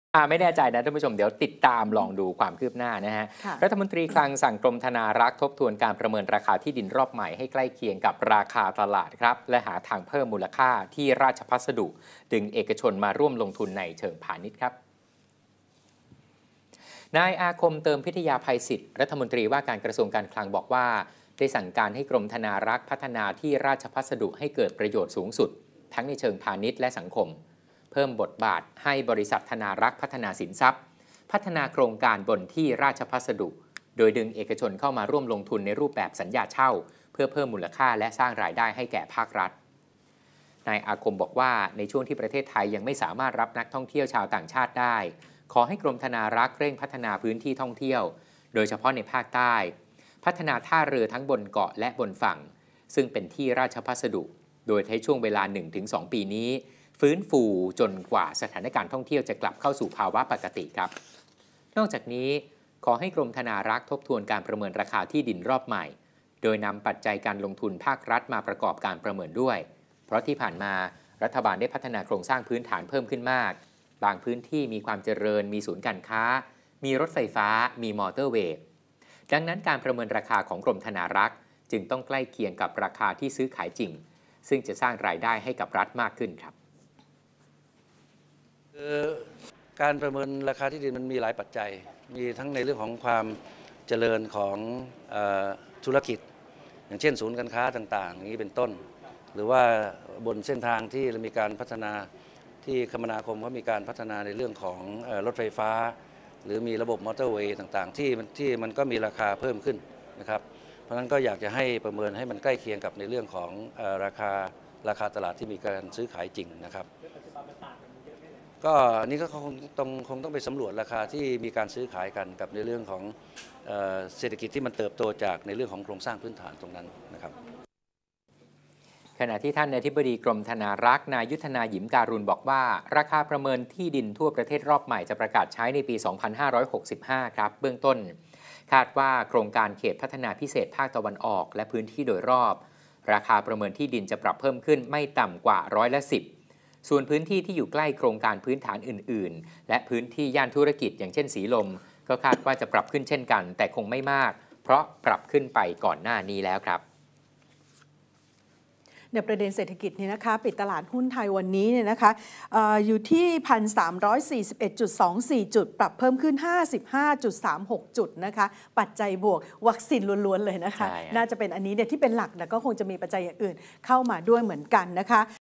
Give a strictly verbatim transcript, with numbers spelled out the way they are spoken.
ไม่แน่ใจนะท่านผู้ชมเดี๋ยวติดตามลองดูความคืบหน้านะฮะรัฐมนตรีคลังสั่งกรมธนารักษ์ทบทวนการประเมินราคาที่ดินรอบใหม่ให้ใกล้เคียงกับราคาตลาดครับและหาทางเพิ่มมูลค่าที่ราชพัสดุดึงเอกชนมาร่วมลงทุนในเชิงพาณิชย์ครับนายอาคมเติมพิทยาภัยศิษย์รัฐมนตรีว่าการกระทรวงการคลังบอกว่าได้สั่งการให้กรมธนารักษ์พัฒนาที่ราชพัสดุให้เกิดประโยชน์สูงสุดทั้งในเชิงพาณิชย์และสังคมเพิ่มบทบาทให้บริษัทธนารักษ์พัฒนาสินทรัพย์พัฒนาโครงการบนที่ราชพัสดุโดยดึงเอกชนเข้ามาร่วมลงทุนในรูปแบบสัญญาเช่าเพื่อเพิ่มมูลค่าและสร้างรายได้ให้แก่ภาครัฐนายอาคมบอกว่าในช่วงที่ประเทศไทยยังไม่สามารถรับนักท่องเที่ยวชาวต่างชาติได้ขอให้กรมธนารักษ์เร่งพัฒนาพื้นที่ท่องเที่ยวโดยเฉพาะในภาคใต้พัฒนาท่าเรือทั้งบนเกาะและบนฝั่งซึ่งเป็นที่ราชพัสดุโดยใช้ช่วงเวลา หนึ่งถึงสอง ปีนี้ฟื้นฟูจนกว่าสถานการณ์ท่องเที่ยวจะกลับเข้าสู่ภาวะปกติครับนอกจากนี้ขอให้กรมธนารักษ์ทบทวนการประเมินราคาที่ดินรอบใหม่โดยนำปัจจัยการลงทุนภาครัฐมาประกอบการประเมินด้วยเพราะที่ผ่านมารัฐบาลได้พัฒนาโครงสร้างพื้นฐานเพิ่มขึ้นมากบางพื้นที่มีความเจริญมีศูนย์การค้ามีรถไฟฟ้ามีมอเตอร์เวย์ดังนั้นการประเมินราคาของกรมธนารักษ์จึงต้องใกล้เคียงกับราคาที่ซื้อขายจริงซึ่งจะสร้างรายได้ให้กับรัฐมากขึ้นครับการประเมินราคาที่ดินมันมีหลายปัจจัยมีทั้งในเรื่องของความเจริญของเอ่อธุรกิจอย่างเช่นศูนย์การค้าต่างๆอย่างนี้เป็นต้นหรือว่าบนเส้นทางที่มีการพัฒนาที่คมนาคมเขามีการพัฒนาในเรื่องของรถไฟฟ้าหรือมีระบบมอเตอร์เวย์ต่างๆที่มันที่มันก็มีราคาเพิ่มขึ้นนะครับเพราะฉะนั้นก็อยากจะให้ประเมินให้มันใกล้เคียงกับในเรื่องของราคาราคาตลาดที่มีการซื้อขายจริงนะครับก็นี่ก็คงต้องคงต้องไปสำรวจราคาที่มีการซื้อขายกันกับในเรื่องของเศรษฐกิจที่มันเติบโตจากในเรื่องของโครงสร้างพื้นฐานตรงนั้นนะครับขณะที่ท่านอธิบดีกรมธนารักษ์นายยุทธนาหยิมการุณบอกว่าราคาประเมินที่ดินทั่วประเทศรอบใหม่จะประกาศใช้ในปี สองพันห้าร้อยหกสิบห้า ครับเบื้องต้นคาดว่าโครงการเขตพัฒนาพิเศษภาคตะวันออกและพื้นที่โดยรอบราคาประเมินที่ดินจะปรับเพิ่มขึ้นไม่ต่ำกว่าร้อยละสิบส่วนพื้นที่ที่อยู่ใกล้โครงการพื้นฐานอื่นๆและพื้นที่ย่านธุรกิจอย่างเช่นสีลมก็คาดว่าจะปรับขึ้นเช่นกันแต่คงไม่มากเพราะปรับขึ้นไปก่อนหน้านี้แล้วครับในประเด็นเศรษฐกิจนี่นะคะปิดตลาดหุ้นไทยวันนี้เนี่ยนะคะ อ, ออยู่ที่ หนึ่งพันสามร้อยสี่สิบเอ็ดจุดสองสี่ จุดปรับเพิ่มขึ้น ห้าสิบห้าจุดสามหก จุดนะคะปัจจัยบวกวัคซีนล้วนๆเลยนะคะน่าจะเป็นอันนี้เนี่ยที่เป็นหลักแต่ก็คงจะมีปัจจัยอย่างอื่นเข้ามาด้วยเหมือนกันนะคะ